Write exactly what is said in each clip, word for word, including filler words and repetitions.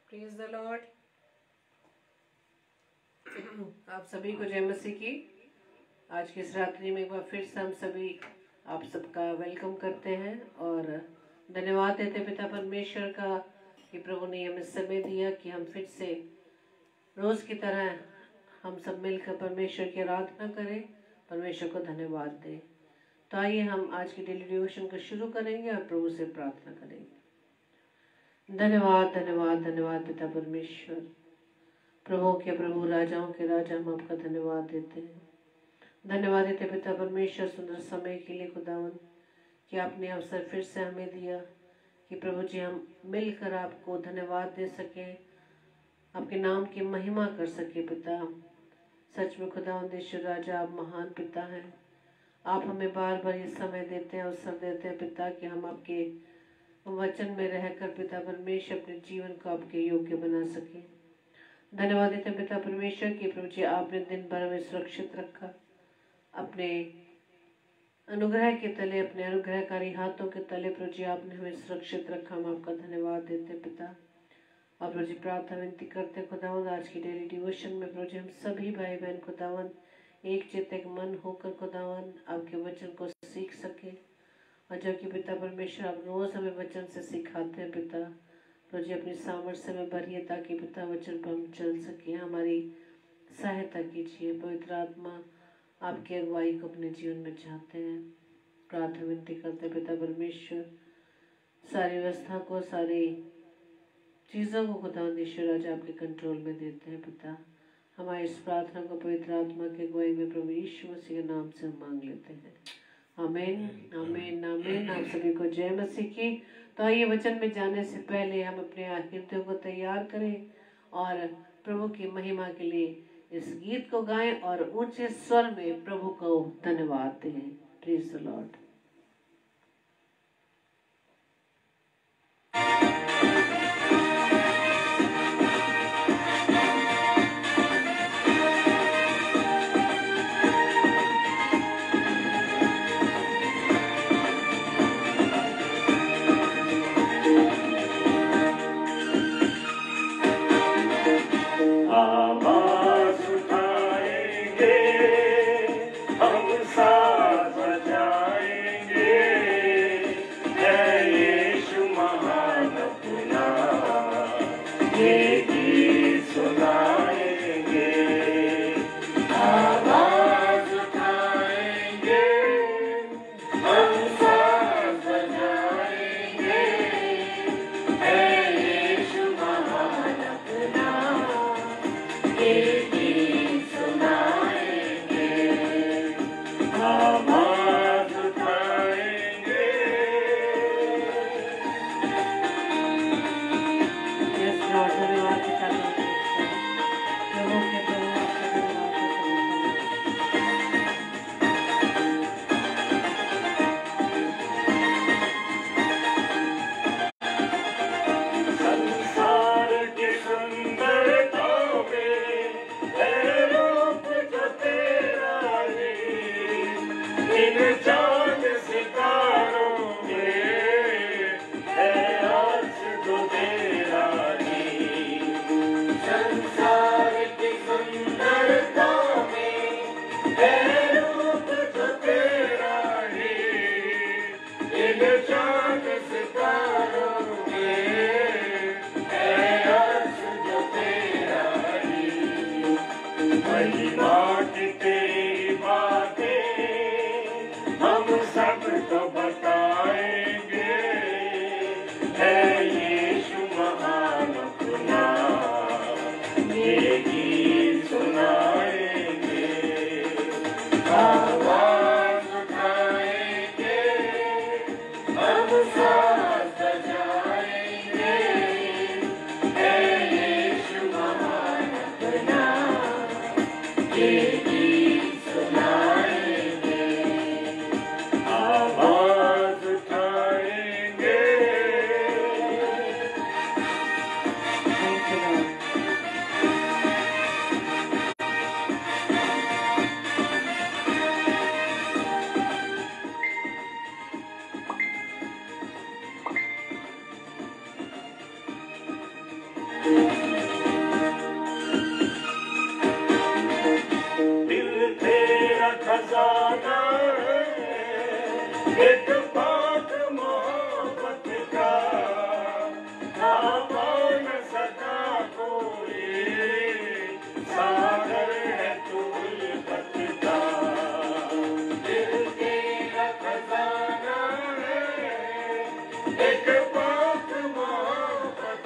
Praise the Lord. आप सभी को जय मसीह की। आज की इस रात्रि में एक बार फिर से हम सभी आप सबका वेलकम करते हैं और धन्यवाद देते पिता परमेश्वर का कि प्रभु ने हमें समय दिया कि हम फिर से रोज की तरह हम सब मिलकर परमेश्वर की आराधना करें, परमेश्वर को धन्यवाद दें। तो आइए हम आज की डेली डिवोशन को शुरू करेंगे और प्रभु से प्रार्थना करेंगे। धन्यवाद धन्यवाद धन्यवाद पिता परमेश्वर, प्रभु के प्रभु, राजाओं के राजा, हम आपका धन्यवाद देते हैं। धन्यवाद देते पिता परमेश्वर सुंदर समय के लिए खुदावन कि आपने अवसर फिर से हमें दिया कि प्रभु जी हम मिलकर आपको धन्यवाद दे सकें, आपके नाम की महिमा कर सके। पिता सच में खुदावन ईश्वर राजा, आप महान पिता हैं। आप हमें बार बार ये समय देते हैं, अवसर देते हैं पिता कि हम आपके वचन में रहकर पिता परमेश्वर अपने जीवन को आपके योग्य बना सके। धन्यवाद देते हैं पिता परमेश्वर की प्रभु जी आपने दिन भर में सुरक्षित रखा, अपने अनुग्रह के तले, अपने अनुग्रहकारी हाथों के तले प्रभु जी आपने हमें सुरक्षित रखा। हम आपका धन्यवाद देते हैं पिता। और प्रभु जी प्रार्थना विनती करते खुदावन आज की डेली डिवोशन में प्रभु जी हम सभी भाई बहन खुदावन एक चित्त एक मन होकर खुदावन आपके वचन को सीख सके। और जबकि पिता परमेश्वर आप रोज हमें वचन से सिखाते हैं पिता, प्रभु जी अपनी सामर्थ्य में भरिए ताकि पिता वचन पर हम चल सके। हमारी सहायता कीजिए। पवित्र आत्मा आपकी अगुवाई को अपने जीवन में चाहते हैं। प्रार्थना विनती करते हैं पिता परमेश्वर सारी व्यवस्था को, सारी चीज़ों को खुदावंद ईश्वर आज आपके कंट्रोल में देते हैं पिता। हमारी इस प्रार्थना को पवित्र आत्मा की अगुवाई में प्रभु यीशु मसीह के नाम से मांग लेते हैं। आमीन आमीन आमीन। आप सभी को जय मसीह की। तो आइए वचन में जाने से पहले हम अपने हृदय को तैयार करें और प्रभु की महिमा के लिए इस गीत को गाएं और ऊंचे स्वर में प्रभु को धन्यवाद दें। Praise the lord. धन्यवाद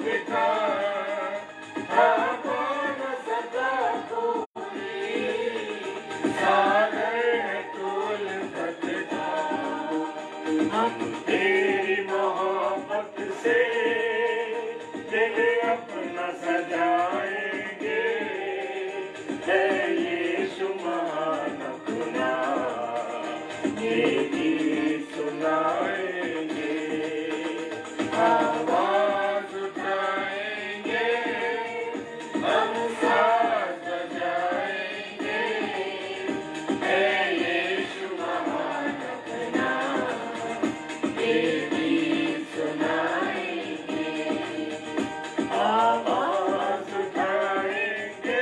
पिता कौन सदा पूरी सागर है तोल बता हम तेरी मोहब्बत से दिल अपना सजाएंगे है यीशु महान अपना ये गीत सुनाएंगे आवाज उठाएंगे हम साथ बजाएंगे है यीशु महान अपना ये गीत सुनाएंगे आवाज उठाएंगे।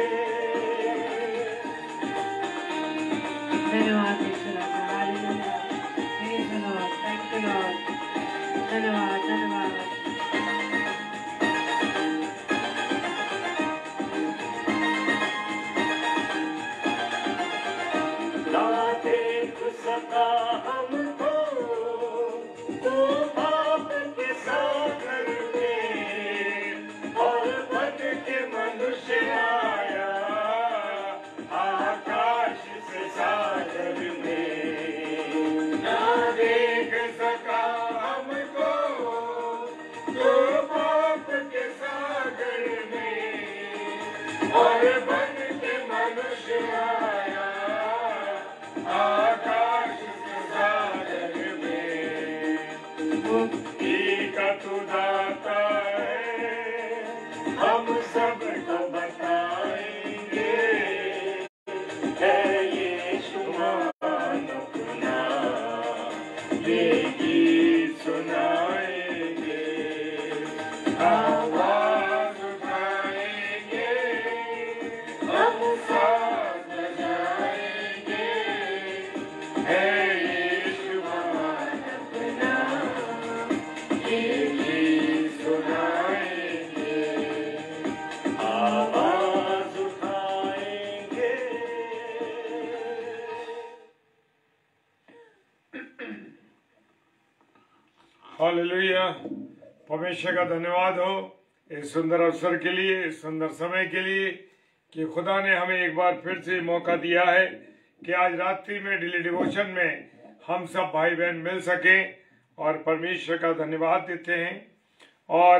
धन्यवाद ईश्वर का, hallelujah, praise the lord, thank you lord, धन्यवाद धन्यवाद। ना देख सका हमको तू पाप के सागर में और बन के मनुष्य आया आकाश से सागर में ना देख सका हमको तू पाप के सागर में और बन के मनुष्य आया आकाश से सागर में मुक्ति का तू दाता है हम सबको बताएंगे है यीशु महान अपना ये गीत सुनाएंगे आवाज उठाएंगे हम साथ बजाएंगे है यीशु महान अपना ये गीत सुनाएंगे आवाज उठाएंगे। हालेलुया, परमेश्वर का धन्यवाद हो इस सुंदर अवसर के लिए, इस सुंदर समय के लिए कि खुदा ने हमें एक बार फिर से मौका दिया है कि आज रात्रि में डेली डिवोशन में हम सब भाई बहन मिल सकें और परमेश्वर का धन्यवाद देते हैं। और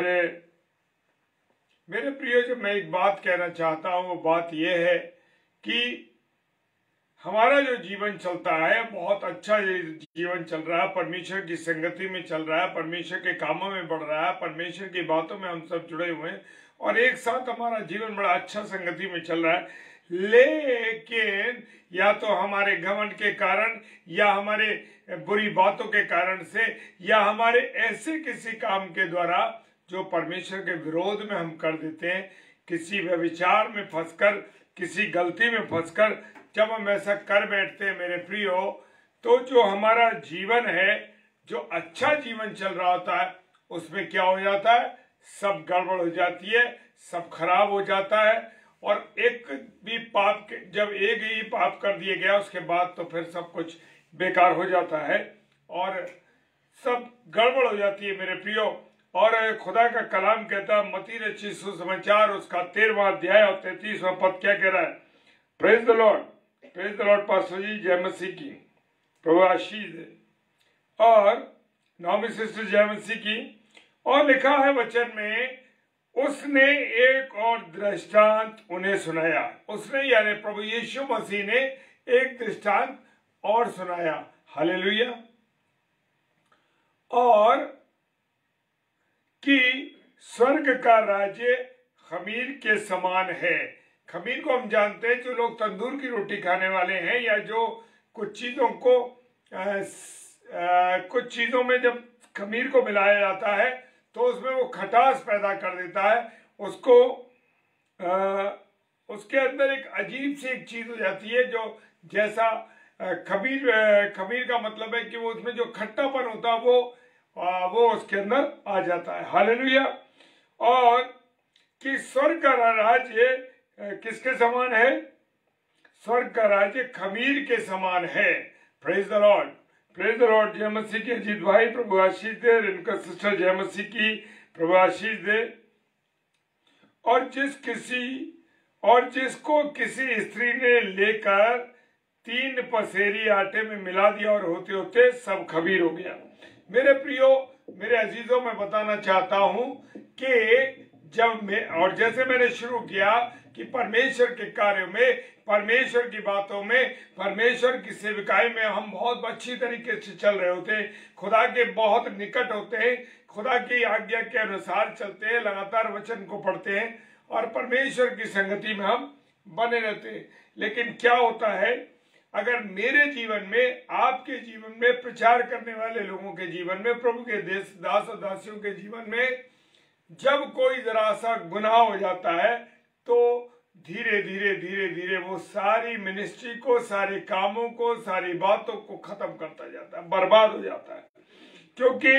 मेरे प्रिय, जो मैं एक बात कहना चाहता हूँ वो बात यह है कि हमारा जो जीवन चलता है बहुत अच्छा जीवन चल रहा है, परमेश्वर की संगति में चल रहा है, परमेश्वर के कामों में बढ़ रहा है, परमेश्वर की बातों में हम सब जुड़े हुए हैं और एक साथ हमारा जीवन बड़ा अच्छा संगति में चल रहा है। लेकिन या तो हमारे घमंड के कारण या हमारे बुरी बातों के कारण से या हमारे ऐसे किसी काम के द्वारा जो परमेश्वर के विरोध में हम कर देते हैं, किसी व्यभिचार में फंसकर, किसी गलती में फंसकर जब हम ऐसा कर बैठते हैं मेरे प्रियो, तो जो हमारा जीवन है, जो अच्छा जीवन चल रहा होता है, उसमें क्या हो जाता है, सब गड़बड़ हो जाती है, सब खराब हो जाता है। और एक भी पाप के, जब एक ही पाप कर दिया गया उसके बाद तो फिर सब कुछ बेकार हो जाता है और सब गड़बड़ हो जाती है मेरे प्रियो। और खुदा का कलाम कहता है मत्ती रचित सुसमाचार उसका तेरहवां अध्याय और तैतीसवां पद क्या कह रहा है। Praise the lord, praise the lord pastor ji, जय मसीह की, प्रभु आशीष दे। और नौमी सिस्टर जय मसीह की। और लिखा है वचन में, उसने एक और दृष्टांत उन्हें सुनाया। उसने यानी प्रभु यीशु मसीह ने एक दृष्टांत और सुनाया। हालेलुया। और कि स्वर्ग का राज्य खमीर के समान है। खमीर को हम जानते हैं, जो लोग तंदूर की रोटी खाने वाले हैं या जो कुछ चीजों को आ, आ, कुछ चीजों में जब खमीर को मिलाया जाता है तो उसमें वो खटास पैदा कर देता है, उसको आ, उसके अंदर एक अजीब सी एक चीज हो जाती है जो जैसा खमीर खमीर का मतलब है कि वो उसमें जो खट्टापन होता है वो आ, वो उसके अंदर आ जाता है। हालेलुया। और कि स्वर्ग का राज्य किसके समान है? स्वर्ग का राज्य खमीर के समान है। Praise the lord, praise the lord. जय मसीह की। अजीत भाई प्रभु आशीष दे। इनका सिस्टर जय मसीह की, प्रभु आशीष दे। और जिस किसी और जिसको किसी स्त्री ने लेकर तीन पसेरी आटे में मिला दिया और होते होते सब खमीर हो गया। मेरे प्रियो, मेरे अजीजों, मैं बताना चाहता हूं कि जब मैं और जैसे मैंने शुरू किया कि परमेश्वर के कार्यों में, परमेश्वर की बातों में, परमेश्वर की सेविकाई में हम बहुत अच्छी तरीके से चल रहे होते हैं, खुदा के बहुत निकट होते हैं, खुदा की आज्ञा के अनुसार चलते हैं, लगातार वचन को पढ़ते हैं और परमेश्वर की संगति में हम बने रहते हैं। लेकिन क्या होता है, अगर मेरे जीवन में, आपके जीवन में, प्रचार करने वाले लोगों के जीवन में, प्रभु के देश दास और दासियों के जीवन में जब कोई जरा सा गुनाह हो जाता है तो धीरे धीरे धीरे धीरे वो सारी मिनिस्ट्री को, सारे कामों को, सारी बातों को खत्म करता जाता है, बर्बाद हो जाता है। क्योंकि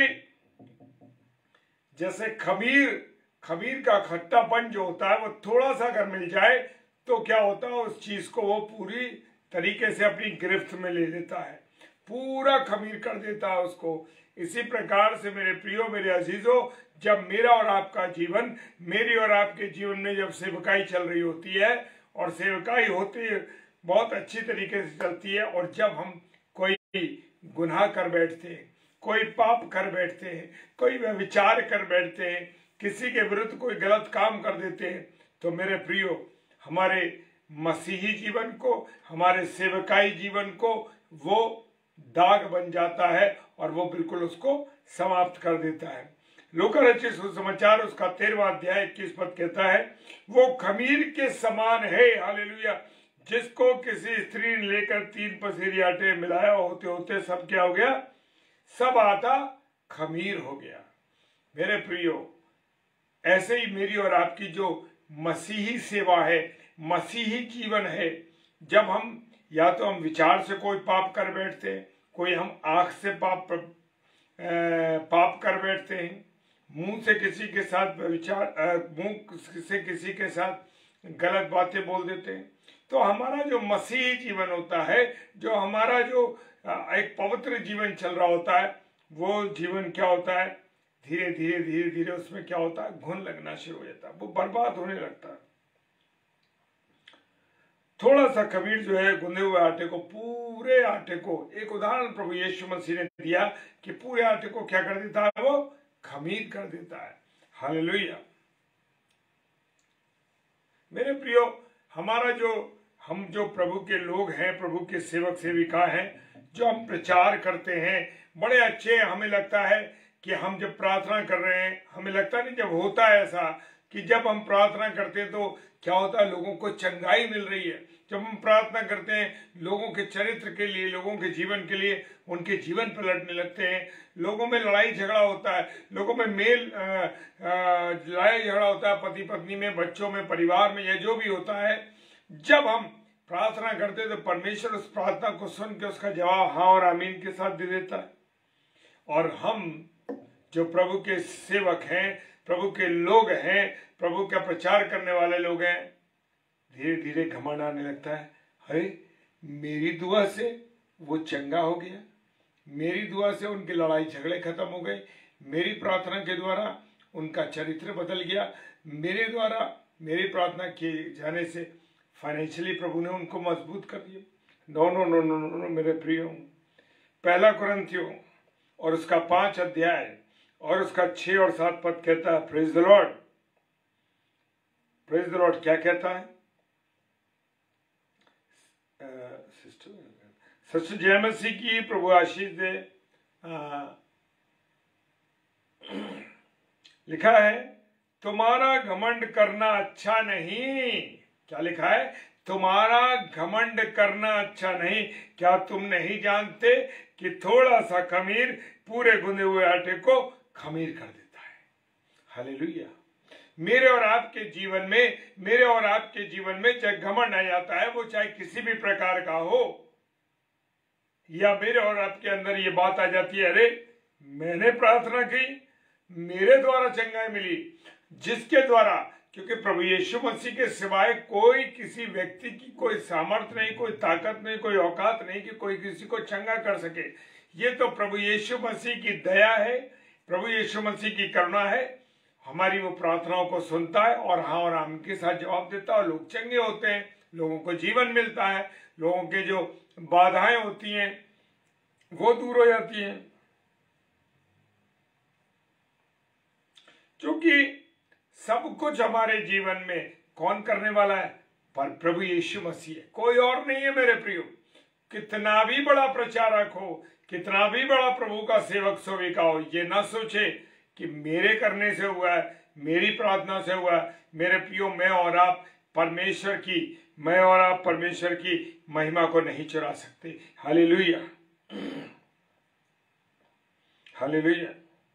जैसे खमीर खमीर का खट्टापन जो होता है वो थोड़ा सा अगर मिल जाए तो क्या होता है, उस चीज को वो पूरी तरीके से अपनी गिरफ्त में ले लेता है, पूरा खमीर कर देता है उसको। इसी प्रकार से मेरे प्रियो, मेरे अजीजों, जब मेरा और आपका जीवन, मेरी और आपके जीवन में जब सेवकाई चल रही होती है और सेवकाई होती बहुत अच्छी तरीके से चलती है, और जब हम कोई गुनाह कर बैठते हैं, कोई पाप कर बैठते हैं, कोई व्यभिचार कर बैठते हैं, किसी के विरुद्ध कोई गलत काम कर देते हैं, तो मेरे प्रियो, हमारे मसीही जीवन को, हमारे सेवकाई जीवन को वो दाग बन जाता है और वो बिल्कुल उसको समाप्त कर देता है। लूका रचित सुसमाचार उसका तेरहवां अध्याय इक्कीस पद कहता है, वो खमीर के समान है, हालेलुया, जिसको किसी स्त्री ने लेकर तीन पसेरी आटे मिलाया, होते होते सब क्या हो गया, सब आटा खमीर हो गया। मेरे प्रियो, ऐसे ही मेरी और आपकी जो मसीही सेवा है, मसीही जीवन है, जब हम या तो हम विचार से कोई पाप कर बैठते हैं, कोई हम आंख से पाप पाप कर बैठते हैं, मुंह से किसी के साथ विचार मुंह से किसी के साथ गलत बातें बोल देते हैं, तो हमारा जो मसीही जीवन होता है, जो हमारा जो एक पवित्र जीवन चल रहा होता है, वो जीवन क्या होता है, धीरे धीरे धीरे धीरे उसमें क्या होता है, घुन लगना शुरू हो जाता है, वो बर्बाद होने लगता है। थोड़ा सा खमीर जो है गुंदे हुए आटे को, पूरे आटे को, एक उदाहरण प्रभु यीशु मसीह ने दिया कि पूरे आटे को क्या कर देता है, वो खमीर कर देता है। हालेलुया। मेरे प्रियो, हमारा जो हम जो प्रभु के लोग हैं, प्रभु के सेवक सेविका हैं, जो हम प्रचार करते हैं, बड़े अच्छे, हमें लगता है कि हम जब प्रार्थना कर रहे हैं, हमें लगता नहीं, जब होता है ऐसा कि जब हम प्रार्थना करते हैं तो क्या होता है, लोगों को चंगाई मिल रही है। जब हम प्रार्थना करते हैं लोगों के चरित्र के लिए, लोगों के जीवन के लिए, उनके जीवन पलटने लगते हैं। लोगों में लड़ाई झगड़ा होता है, लोगों में मेल लड़ाई झगड़ा होता है, पति पत्नी में, बच्चों में, परिवार में, या जो भी होता है। जब हम प्रार्थना करते हैं तो परमेश्वर उस प्रार्थना को सुन के उसका जवाब हाँ और आमीन के साथ दे देता है। और हम जो प्रभु के सेवक हैं, प्रभु के लोग हैं, प्रभु का प्रचार करने वाले लोग हैं, धीरे धीरे घमंड आने लगता है, अरे मेरी दुआ से वो चंगा हो गया, मेरी दुआ से उनकी लड़ाई झगड़े खत्म हो गए, मेरी प्रार्थना के द्वारा उनका चरित्र बदल गया, मेरे द्वारा, मेरी प्रार्थना किए जाने से फाइनेंशियली प्रभु ने उनको मजबूत कर दिया। No no no no no मेरे प्रियो, पहला कुरिन्थियों और उसका पांच अध्याय और उसका छह और सात पद कहता है, praise the lord, praise the lord. क्या कहता है, सिस्टर जय मसीह की प्रभु आशीष दे। आ, लिखा है, तुम्हारा घमंड करना अच्छा नहीं। क्या लिखा है, तुम्हारा घमंड करना अच्छा नहीं। क्या तुम नहीं जानते कि थोड़ा सा खमीर पूरे गुंदे हुए आटे को खमीर कर देता है। हालेलुया। मेरे और आपके जीवन में, मेरे और आपके जीवन में चाहे घमंड आ जाता है, वो चाहे किसी भी प्रकार का हो, या मेरे और आपके अंदर ये बात आ जाती है, अरे मैंने प्रार्थना की, मेरे द्वारा चंगाई मिली, जिसके द्वारा, क्योंकि प्रभु यीशु मसीह के सिवाय कोई किसी व्यक्ति की कोई सामर्थ्य नहीं, कोई ताकत नहीं, कोई औकात नहीं कि कोई किसी को चंगा कर सके। ये तो प्रभु यीशु मसीह की दया है, प्रभु यीशु मसीह की करुणा है। हमारी वो प्रार्थनाओं को सुनता है और हाँ और आमीन के साथ जवाब देता है और लोग चंगे होते हैं, लोगों को जीवन मिलता है, लोगों के जो बाधाएं होती हैं वो दूर हो जाती हैं। क्योंकि सब कुछ हमारे जीवन में कौन करने वाला है? पर प्रभु यीशु मसीह है, कोई और नहीं है मेरे प्रियो। कितना भी बड़ा प्रचारक हो, कितना भी बड़ा प्रभु का सेवक सेविका हो, ये ना सोचे कि मेरे करने से हुआ है, मेरी प्रार्थना से हुआ है। मेरे प्रियो, मैं और आप परमेश्वर की मैं और आप परमेश्वर की महिमा को नहीं चुरा सकते। Hallelujah, hallelujah.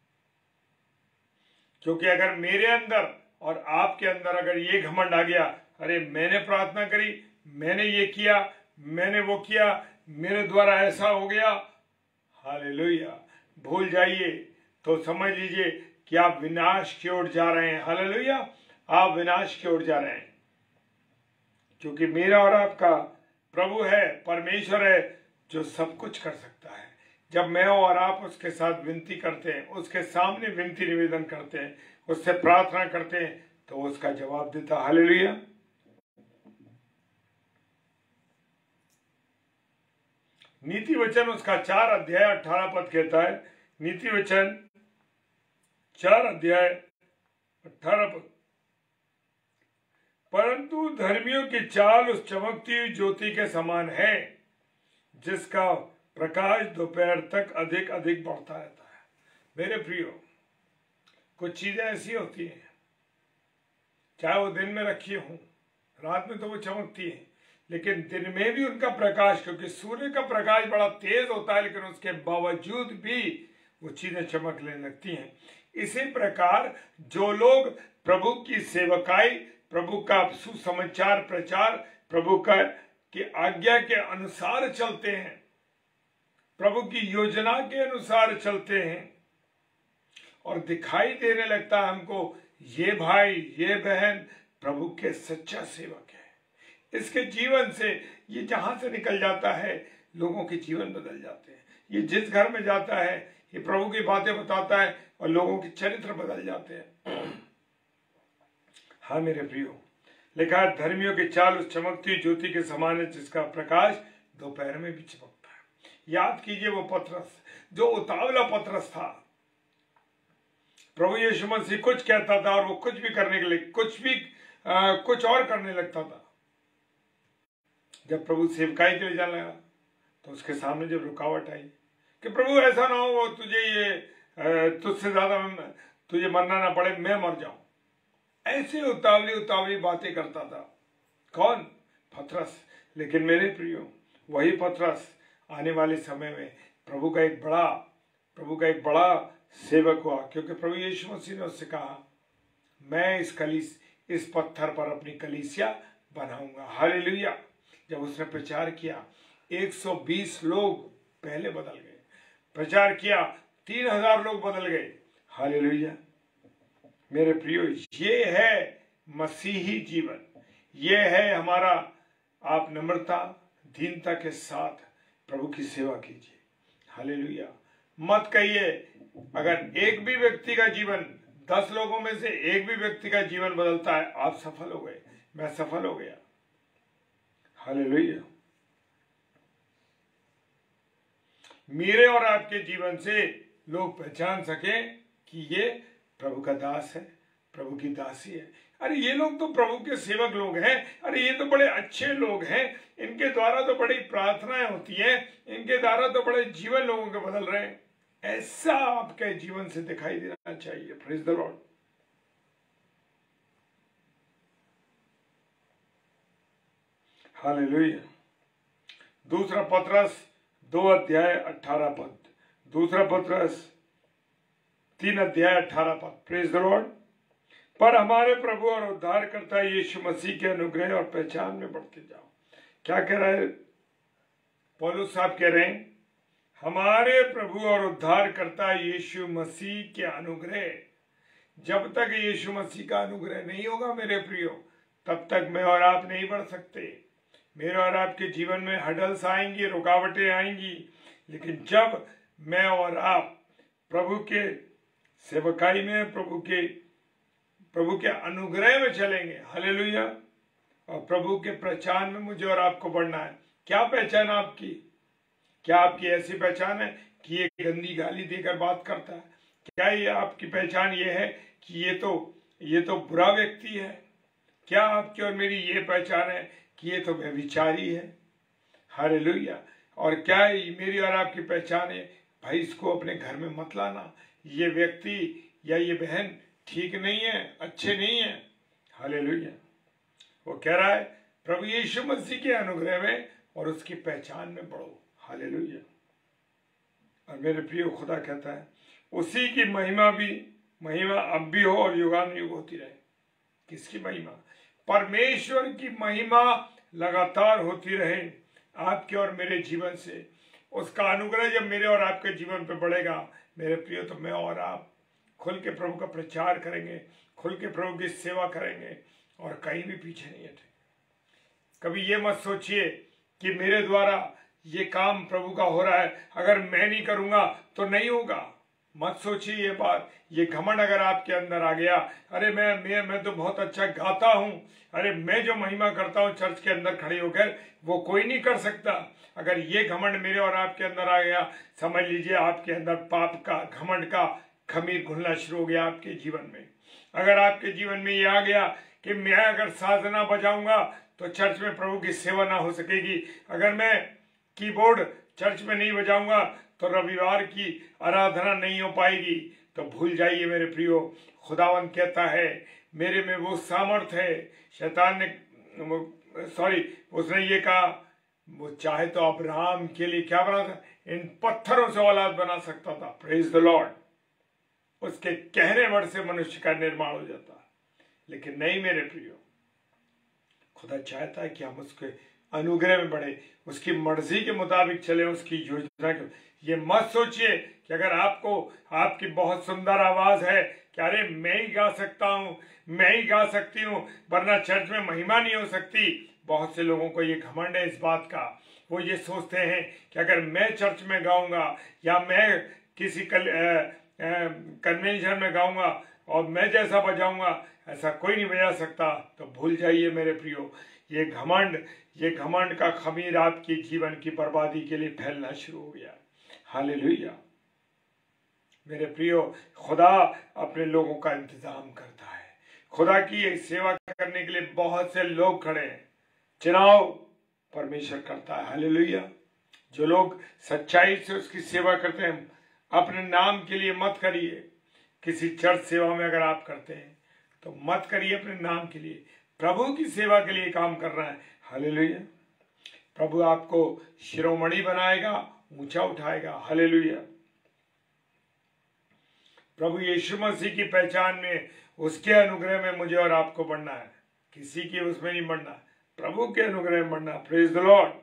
क्योंकि अगर मेरे अंदर और आपके अंदर अगर ये घमंड आ गया, अरे मैंने प्रार्थना करी, मैंने ये किया, मैंने वो किया, मेरे द्वारा ऐसा हो गया, हालेलुया, भूल जाइए तो समझ लीजिए कि आप विनाश की ओर जा रहे हैं। हालेलुया, आप विनाश की ओर जा रहे हैं। क्योंकि मेरा और आपका प्रभु है, परमेश्वर है, जो सब कुछ कर सकता है। जब मैं और आप उसके साथ विनती करते हैं, उसके सामने विनती निवेदन करते हैं, उससे प्रार्थना करते हैं, तो उसका जवाब देता। हालेलुया। नीति वचन उसका चार अध्याय अठारह पद कहता है, नीति वचन चार अध्याय अठारह पद, परंतु धर्मियों की चाल उस चमकती हुई ज्योति के समान है, जिसका प्रकाश दोपहर तक अधिक अधिक बढ़ता रहता है। मेरे प्रियो, कुछ चीजें ऐसी होती हैं, चाहे वो दिन में रखी हों, रात में तो वो चमकती है, लेकिन दिन में भी उनका प्रकाश, क्योंकि सूर्य का प्रकाश बड़ा तेज होता है, लेकिन उसके बावजूद भी वो चीजें चमकने लगती हैं। इसी प्रकार जो लोग प्रभु की सेवकाई, प्रभु का सुसमाचार प्रचार, प्रभु का की आज्ञा के अनुसार चलते हैं, प्रभु की योजना के अनुसार चलते हैं, और दिखाई देने लगता है हमको ये भाई ये बहन प्रभु के सच्चा सेवक है। इसके जीवन से ये जहां से निकल जाता है, लोगों के जीवन बदल जाते हैं। ये जिस घर में जाता है, ये प्रभु की बातें बताता है और लोगों के चरित्र बदल जाते हैं। हाँ मेरे प्रियो, लिखा है, धर्मियों की चाल उस चमकती ज्योति के समान है, जिसका प्रकाश दोपहर में भी चमकता है। याद कीजिए वो पतरस, जो उतावला पतरस था। प्रभु यीशु मसीह कुछ कहता था और वो कुछ भी करने के लिए कुछ भी आ, कुछ और करने लगता था। जब प्रभु सेवकाई के लिए जाने लगा, तो उसके सामने जब रुकावट आई कि प्रभु ऐसा ना हो तुझे ये तुझसे ज्यादा तुझे मरना ना पड़े, मैं मर जाऊं, ऐसे उतावली उतावली बातें करता था। कौन? पतरस। लेकिन मेरे प्रियो, वही पतरस आने वाले समय में प्रभु का एक बड़ा प्रभु का एक बड़ा सेवक हुआ, क्योंकि प्रभु यीशु मसीह ने उससे कहा, मैं इस कलीस इस पत्थर पर अपनी कलीसिया बनाऊंगा। हालेलुया। जब उसने प्रचार किया, एक सौ बीस लोग पहले बदल गए। प्रचार किया, तीन हजार लोग बदल गए। हालेलुया। मेरे प्रियो, ये है मसीही जीवन, ये है हमारा। आप नम्रता दीनता के साथ प्रभु की सेवा कीजिए। हालेलुया। मत कहिए, अगर एक भी व्यक्ति का जीवन, दस लोगों में से एक भी व्यक्ति का जीवन बदलता है, आप सफल हो गए, मैं सफल हो गया। हालेलुया। मेरे और आपके जीवन से लोग पहचान सके कि ये प्रभु का दास है, प्रभु की दासी है। अरे ये लोग तो प्रभु के सेवक लोग हैं, अरे ये तो बड़े अच्छे लोग हैं, इनके द्वारा तो बड़ी प्रार्थनाएं होती हैं, इनके द्वारा तो बड़े जीवन लोगों के बदल रहे हैं। ऐसा आपके जीवन से दिखाई देना चाहिए। Praise the lord. हालेलुया। दूसरा पतरस दो अध्याय अठारह पद, दूसरा पतरस तीन अध्याय अठारह पद। Praise the lord. पर हमारे प्रभु और उद्धारकर्ता यीशु मसीह के अनुग्रह और पहचान में बढ़ते जाओ। क्या कह रहा है पौलुस साहब? कह रहे हैं, हमारे प्रभु और उद्धारकर्ता यीशु मसीह के अनुग्रह। जब तक यीशु मसीह का अनुग्रह नहीं होगा मेरे प्रियो, तब तक मैं और आप नहीं बढ़ सकते। मेरे और आपके जीवन में हडल्स आएंगी, रुकावटें आएंगी, लेकिन जब मैं और आप प्रभु के सेवकाई में, प्रभु के प्रभु के अनुग्रह में चलेंगे। हालेलुया। और प्रभु के पहचान में मुझे और आपको बढ़ना है। क्या पहचान आपकी? क्या आपकी ऐसी पहचान है कि ये गंदी गाली देकर बात करता है? क्या ये आपकी पहचान ये है कि ये तो ये तो बुरा व्यक्ति है? क्या आपकी और मेरी ये पहचान है कि ये तो व्यभिचारी है? हालेलुया। और क्या मेरी और आपकी पहचान है, भाई इसको अपने घर में मत लाना, ये व्यक्ति या ये बहन ठीक नहीं है, अच्छे नहीं है। हालेलुया। वो कह रहा है प्रभु यीशु मसीह के अनुग्रह में और उसकी पहचान में बढ़ो। हालेलुया। और मेरे प्रिय खुदा कहता है उसी की महिमा भी महिमा अब भी हो और युगानुयुग होती रहे। किसकी महिमा? परमेश्वर की महिमा लगातार होती रहे आपके और मेरे जीवन से। उसका अनुग्रह जब मेरे और आपके जीवन पे बढ़ेगा मेरे प्रिय, तो मैं और आप खुल के प्रभु का प्रचार करेंगे, खुल के प्रभु की सेवा करेंगे और कहीं भी पीछे नहीं हटेंगे। कभी ये मत सोचिए कि मेरे द्वारा ये काम प्रभु का हो रहा है, अगर मैं नहीं करूंगा तो नहीं होगा। मत सोचिए ये बात। ये घमंड अगर आपके अंदर आ गया, अरे मैं मैं मैं तो बहुत अच्छा गाता हूं, अरे मैं जो महिमा करता हूं चर्च के अंदर खड़े होकर वो कोई नहीं कर सकता, अगर ये घमंड मेरे और आपके अंदर आ गया, समझ लीजिए आपके अंदर पाप का घमंड का खमीर घुलना शुरू हो गया आपके जीवन में। अगर आपके जीवन में ये आ गया कि मैं अगर साधना बजाऊंगा तो चर्च में प्रभु की सेवा ना हो सकेगी, अगर मैं कीबोर्ड चर्च में नहीं बजाऊंगा तो रविवार की आराधना नहीं हो पाएगी, तो भूल जाइए मेरे प्रियो। खुदावन कहता है मेरे में वो सामर्थ है। शैतान ने सॉरी उसने ये कहा वो चाहे तो अब्राहम के लिए क्या बना था, इन पत्थरों से औलाद बना सकता था। Praise the lord. उसके कहने भर से मनुष्य का निर्माण हो जाता, लेकिन नहीं मेरे प्रियो। खुदा चाहता है कि हम उसके अनुग्रह में बढ़े, उसकी मर्जी के मुताबिक चले, उसकी योजना के। ये मत सोचिए कि अगर आपको आपकी बहुत सुंदर आवाज है कि अरे मैं ही गा सकता हूं, मैं ही गा सकती हूं, वरना चर्च में महिमा नहीं हो सकती। बहुत से लोगों को ये घमंड है इस बात का। वो ये सोचते हैं कि अगर मैं चर्च में गाऊंगा या मैं किसी कल कन्वेंशन में गाऊंगा और मैं जैसा बजाऊंगा ऐसा कोई नहीं बजा सकता, तो भूल जाइए मेरे प्रियो। ये घमंड ये घमंड का खमीर आपकी जीवन की बर्बादी के लिए फैलना शुरू हो गया। हालेलुया। मेरे प्रियो, खुदा अपने लोगों का इंतजाम करता है। खुदा की सेवा करने के लिए बहुत से लोग खड़े हैं। चुनाव परमेश्वर करता है। हालेलुया। जो लोग सच्चाई से उसकी सेवा करते हैं, अपने नाम के लिए मत करिए। किसी चर्च सेवा में अगर आप करते हैं तो मत करिए अपने नाम के लिए, प्रभु की सेवा के लिए काम कर रहा है। हालेलुया। प्रभु आपको शिरोमणि बनाएगा, ऊंचा उठाएगा। हालेलुया। प्रभु यीशु मसीह की पहचान में, उसके अनुग्रह में मुझे और आपको बढ़ना है। किसी की उसमें नहीं बढ़ना, प्रभु के अनुग्रह में बढ़ना। Praise the lord.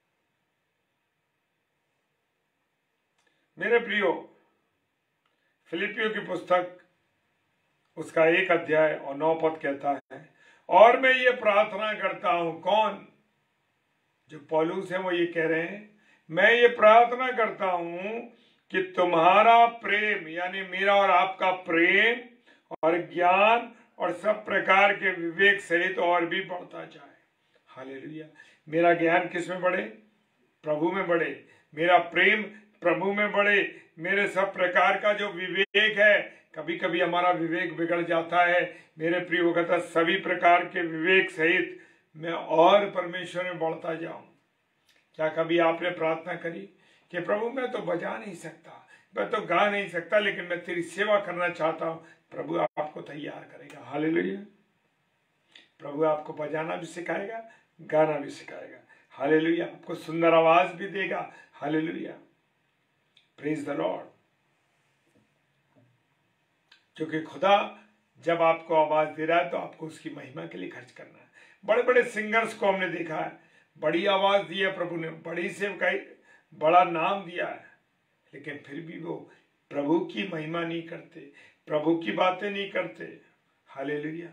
मेरे प्रियो, फिलिपियों की पुस्तक उसका एक अध्याय और नौ पद कहता है, और मैं ये प्रार्थना करता हूं। कौन? जो पौलुस है वो ये कह रहे हैं, मैं ये प्रार्थना करता हूं कि तुम्हारा प्रेम, यानी मेरा और आपका प्रेम और ज्ञान और सब प्रकार के विवेक सहित और भी बढ़ता जाए। हालेलुया। मेरा ज्ञान किस में बढ़े? प्रभु में बढ़े। मेरा प्रेम प्रभु में बढ़े। मेरे सब प्रकार का जो विवेक है, कभी कभी हमारा विवेक बिगड़ जाता है मेरे प्रिय, कहता सभी प्रकार के विवेक सहित मैं और परमेश्वर में बढ़ता जाऊं। क्या कभी आपने प्रार्थना करी कि प्रभु मैं तो बजा नहीं सकता, मैं तो गा नहीं सकता, लेकिन मैं तेरी सेवा करना चाहता हूं। प्रभु आपको तैयार करेगा। हालेलुया। प्रभु आपको बजाना भी सिखाएगा, गाना भी सिखाएगा। हालेलुया। आपको सुंदर आवाज भी देगा। हालेलुया। Praise the lord. क्योंकि खुदा जब आपको आवाज दे रहा है तो आपको उसकी महिमा के लिए खर्च करना है। बड़े बड़े सिंगर्स को हमने देखा है, बड़ी आवाज दी है प्रभु ने, बड़ी सेवकाई, बड़ा नाम दिया है, लेकिन फिर भी वो प्रभु की महिमा नहीं करते, प्रभु की बातें नहीं करते। हालेलुया।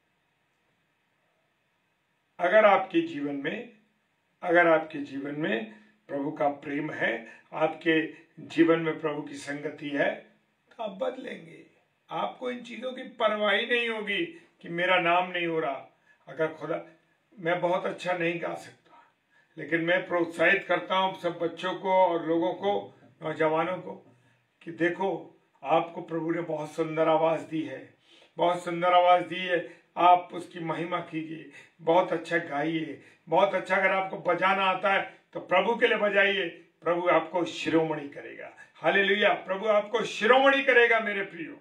अगर आपके जीवन में अगर आपके जीवन में प्रभु का प्रेम है, आपके जीवन में प्रभु की संगति है, तो आप बदलेंगे, आपको इन चीजों की परवाह नहीं होगी कि मेरा नाम नहीं हो रहा। अगर खुदा, मैं बहुत अच्छा नहीं गा सकता, लेकिन मैं प्रोत्साहित करता हूँ सब बच्चों को और लोगों को, नौजवानों को, कि देखो आपको प्रभु ने बहुत सुंदर आवाज दी है, बहुत सुंदर आवाज दी है, आप उसकी महिमा कीजिए, बहुत अच्छा गाइए, बहुत अच्छा। अगर आपको बजाना आता है तो प्रभु के लिए बजाइए, प्रभु आपको शिरोमणि करेगा। हालेलुया, प्रभु आपको शिरोमणि करेगा मेरे प्रियो।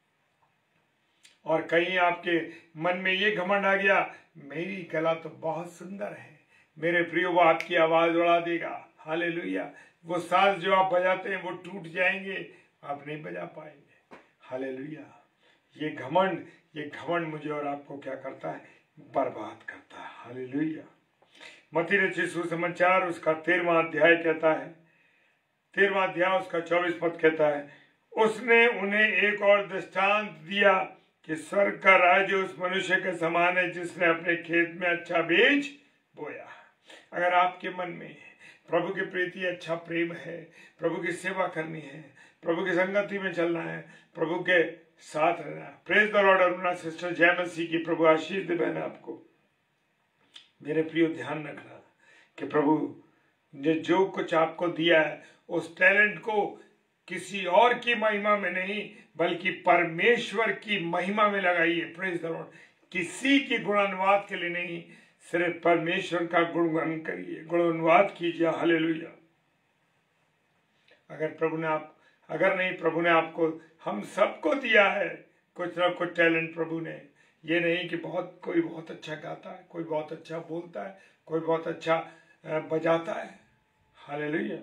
और कहीं आपके मन में ये घमंड आ गया, मेरी गला तो बहुत सुंदर है, मेरे प्रियो, वो आपकी आवाज उड़ा देगा। हालेलुया, वो साज जो आप बजाते हैं वो टूट जाएंगे, आप नहीं बजा पाएंगे। हालेलुया, ये घमंड, ये घमंड मुझे और आपको क्या करता है? बर्बाद करता है। हालेलुया। मत्ती रचित सुसमाचार उसका तेरहवां अध्याय कहता है, तेरहवां अध्याय उसका चौबीस पद कहता है, उसने उन्हें एक और दृष्टांत दिया कि स्वर्ग का राज्य उस मनुष्य के समान है जिसने अपने खेत में अच्छा बीज बोया। अगर आपके मन में प्रभु के प्रति अच्छा प्रेम है, प्रभु की सेवा करनी है, प्रभु की संगति में चलना है, प्रभु के साथ रहना है। Praise the lord. Aruna sister जय मसीह की, प्रभु आशीष दे बहन आपको। मेरे प्रियो, ध्यान रखना कि प्रभु ने जो कुछ आपको दिया है उस टैलेंट को किसी और की महिमा में नहीं बल्कि परमेश्वर की महिमा में लगाइए। Praise the lord. किसी की गुणानुवाद के लिए नहीं, सिर्फ परमेश्वर का गुणगान करिए, गुणानुवाद कीजिए। हालेलुया। अगर प्रभु ने आप अगर नहीं प्रभु ने आपको, हम सबको दिया है कुछ ना कुछ टैलेंट प्रभु ने। ये नहीं कि बहुत कोई बहुत अच्छा गाता है, कोई बहुत अच्छा बोलता है, कोई बहुत अच्छा बजाता है। हालेलुया।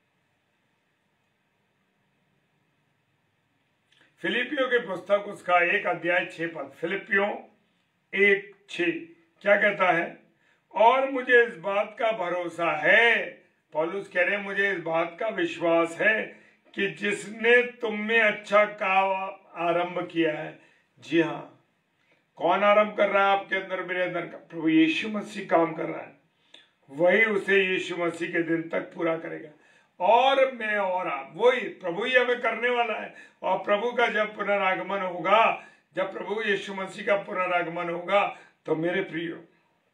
फिलिपियों के पुस्तक उसका एक अध्याय छह पद, फिलिपियों एक छह क्या कहता है? और मुझे इस बात का भरोसा है, पौलुस कह रहे हैं, मुझे इस बात का विश्वास है कि जिसने तुम में अच्छा काम आरंभ किया है। जी हाँ, कौन आरंभ कर रहा है आपके अंदर, मेरे अंदर का? प्रभु यीशु मसीह काम कर रहा है, वही उसे यीशु मसीह के दिन तक पूरा करेगा। और मैं और आप, वही प्रभु ही हमें करने वाला है। और प्रभु का जब पुनरागमन होगा, जब प्रभु यीशु मसीह का पुनरागमन होगा, तो मेरे प्रियो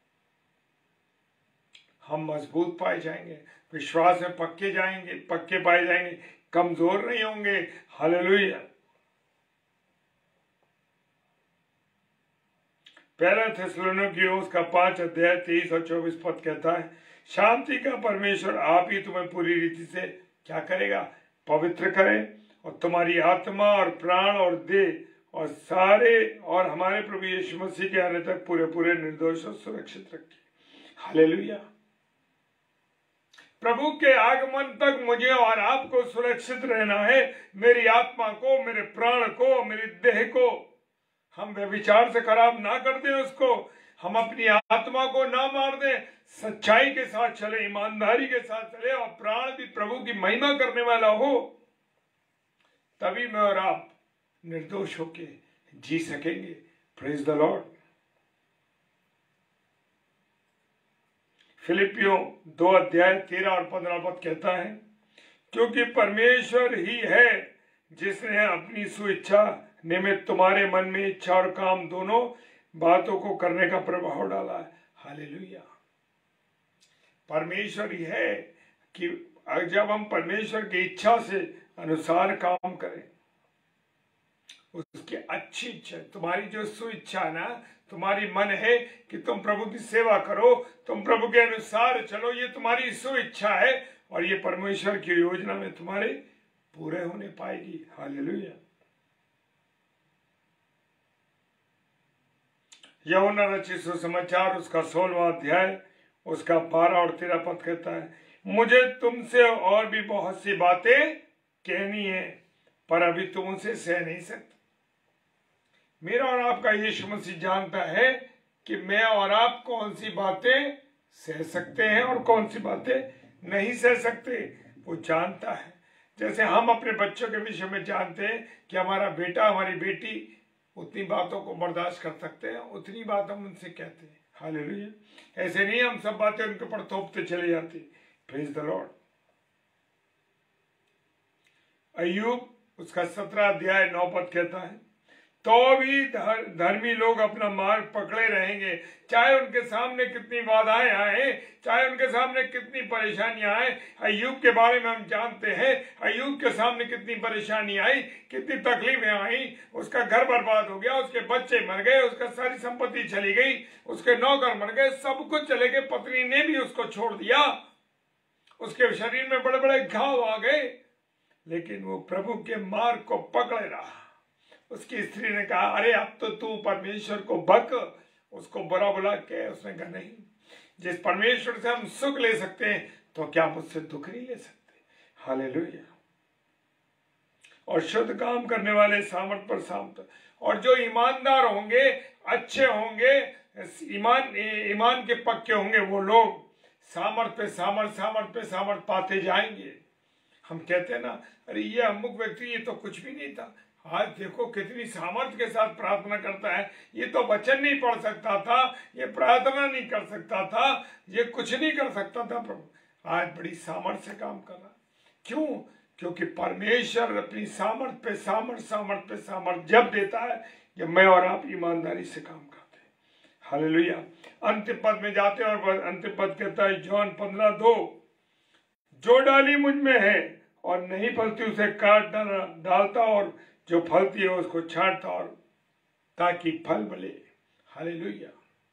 हम मजबूत पाए जाएंगे, विश्वास में पक्के जाएंगे, पक्के पाए जाएंगे, कमजोर नहीं होंगे। हालेलुया। पहला थिस्सलुनीकियों उसका पांच अध्याय तेईस और चौबीस पद कहता है, शांति का परमेश्वर आप ही तुम्हें पूरी रीति से क्या करेगा? पवित्र करे, और तुम्हारी आत्मा और प्राण और देह और सारे और हमारे प्रभु यीशु मसीह के आने तक पूरे पूरे निर्दोष और सुरक्षित रखे। हालेलुया। प्रभु के आगमन तक मुझे और आपको सुरक्षित रहना है। मेरी आत्मा को, मेरे प्राण को, मेरी देह को हम व्यभिचार से खराब ना कर दें, उसको हम अपनी आत्मा को ना मार दें, सच्चाई के साथ चले, ईमानदारी के साथ चले, और प्राण भी प्रभु की महिमा करने वाला हो, तभी मैं और आप निर्दोष होके जी सकेंगे। Praise the Lord. फिलिपियों दो अध्याय तेरह और पंद्रह पद कहता है, क्योंकि परमेश्वर ही है जिसने अपनी सुइच्छा निमित्त तुम्हारे मन में इच्छा और काम दोनों बातों को करने का प्रभाव डाला है। हालेलुया। परमेश्वर ही है कि जब हम परमेश्वर की इच्छा से अनुसार काम करें, उसकी अच्छी इच्छा, तुम्हारी जो सुइच्छा ना, तुम्हारी मन है कि तुम प्रभु की सेवा करो, तुम प्रभु के अनुसार चलो, ये तुम्हारी सुइच्छा है, और ये परमेश्वर की योजना में तुम्हारे पूरे होने पाएगी। हालेलुया। यूहन्ना रचित सुसमाचार उसका सोलहवां अध्याय उसका बारह और तेरह पद कहता है, मुझे तुमसे और भी बहुत सी बातें कहनी है, पर अभी तुम उसे सह नहीं सकते। मेरा और आपका यीशु मसीह जानता है कि मैं और आप कौन सी बातें सह सकते हैं और कौन सी बातें नहीं सह सकते। वो जानता है। जैसे हम अपने बच्चों के विषय में जानते हैं कि हमारा बेटा, हमारी बेटी उतनी बातों को बर्दाश्त कर सकते हैं, उतनी बात हम उनसे कहते हैं। हालेलुया। ऐसे नहीं हम सब बातें उनके ऊपर थोपते चले जाते। Praise the Lord. अय्यूब उसका सत्रह अध्याय नौ पद कहता है, तो भी धर, धर्मी लोग अपना मार्ग पकड़े रहेंगे, चाहे उनके सामने कितनी बाधाएं आए, चाहे उनके सामने कितनी परेशानियां आए। अय्यूब के बारे में हम जानते हैं, अय्यूब के सामने कितनी परेशानी आई, कितनी तकलीफें आई। उसका घर बर्बाद हो गया, उसके बच्चे मर गए, उसका सारी संपत्ति चली गई, उसके नौकर मर गए, सब कुछ चले गए, पत्नी ने भी उसको छोड़ दिया, उसके शरीर में बड़े बड़े घाव आ गए, लेकिन वो प्रभु के मार्ग को पकड़े रहा। उसकी स्त्री ने कहा, अरे अब तो तू परमेश्वर को बक, उसको बुरा बुला के। उसने कहा, नहीं, जिस परमेश्वर से हम सुख ले सकते हैं तो क्या मुझसे दुख नहीं ले सकते। हालेलुया। और शुद्ध काम करने वाले सामर्थ पर सामर्थ, और जो ईमानदार होंगे, अच्छे होंगे, ईमान ईमान के पक्के होंगे, वो लोग सामर्थ पे सामर्थ सामर्थ पे सामर्थ पाते जाएंगे। हम कहते हैं ना, अरे ये अमुक व्यक्ति ये तो कुछ भी नहीं था, आज देखो कितनी सामर्थ्य के साथ प्रार्थना करता है, ये तो वचन नहीं पढ़ सकता था, ये प्रार्थना नहीं कर सकता था, ये कुछ नहीं कर सकता था, प्रभु आज बड़ी सामर्थ्य से काम कर रहा। क्यों? क्योंकि परमेश्वर अपनी सामर्थ्य पे सामर्थ्य सामर्थ्य पे सामर्थ्य जब देता है, जब मैं और आप ईमानदारी से काम करते हैं। हालेलुया। अंतिम पद में जाते हैं और अंतिम पद कहता है जॉन पंद्रह दो, जो डाली मुझ में है और नहीं फलती उसे काट डालता, और जो फलती है उसको छांटता, और ताकि फल मिले। हालेलुया।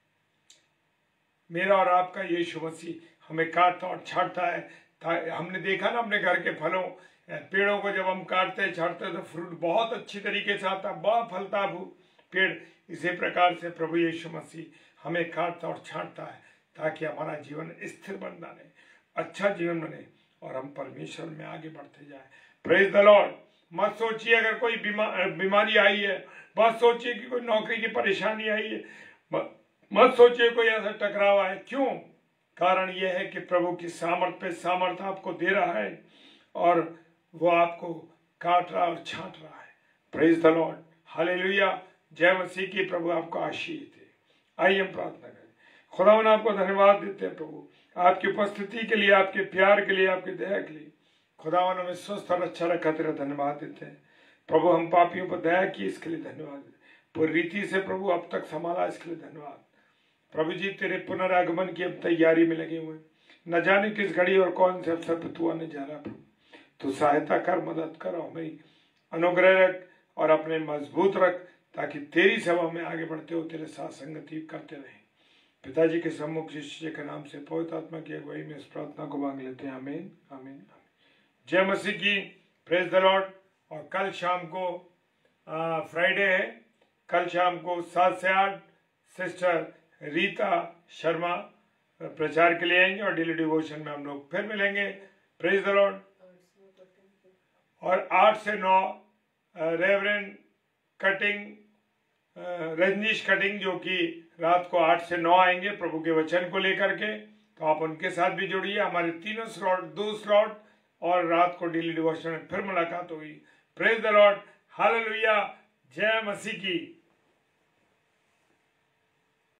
मेरा और आपका यीशु मसीह हमें काटता और छांटता है। हमने देखा ना अपने घर के फलों, पेड़ों को जब हम काटते छांटते तो फ्रूट बहुत अच्छी तरीके से आता, बहुत फलता पेड़। इसी प्रकार से प्रभु यीशु मसीह हमें काटता और छांटता है ताकि हमारा जीवन स्थिर बन बने, अच्छा जीवन बने और हम परमेश्वर में आगे बढ़ते जाए। Praise the lord. मत सोचिए अगर कोई बीमार बीमारी आई है, मत सोचिए कि कोई नौकरी की परेशानी आई है, मत सोचिए कोई ऐसा टकराव है। क्यों? कारण यह है कि प्रभु की सामर्थ पे सामर्थ आपको दे रहा है और वो आपको काट रहा और छांट रहा है। Praise the lord. हालेलुया। जय मसीह की। प्रभु आपको आशीष दे। आइए हम प्रार्थना करें। खुदावन आपको धन्यवाद देते हैं प्रभु, आपकी उपस्थिति के लिए, आपके प्यार के लिए, आपकी दया के लिए। खुदावन हमें स्वस्थ और अच्छा रखा, तेरा धन्यवाद देते हैं प्रभु। हम पापियों पर दया की इसके लिए धन्यवाद, पूरी रीति से प्रभु अब तक संभाला इसके लिए धन्यवाद। प्रभु जी तेरे पुनरागमन की अब तैयारी में लगे हुए, न जाने किस घड़ी और कौन से अवसर पर तू आने जा रहा। प्रभु तू सहायता कर, मदद कर, हमें अनुग्रह रख और अपने मजबूत रख, ताकि तेरी सेवा में आगे बढ़ते हो तेरे साथ संगति करते रहें। पिताजी के सम्मुख शिष्य के नाम से पवित्र आत्मा की अगुवाई में इस प्रार्थना को मांग लेते हैं। आमीन आमीन। जय मसीह की। Praise the lord. और कल शाम को फ्राइडे है, कल शाम को सात से आठ सिस्टर रीता शर्मा प्रचार के लिए आएंगे और डेली डिवोशन में हम लोग फिर मिलेंगे। Praise the lord. और आठ से नौ रेवरेंड कटिंग रजनीश कटिंग, जो कि रात को आठ से नौ आएंगे प्रभु के वचन को लेकर के, तो आप उनके साथ भी जुड़िए। हमारे तीनों स्लॉट, दो स्लॉट और रात को डेली डिवोशन में फिर मुलाकात होगी। Praise the lord. हालेलुया। जय मसीह की।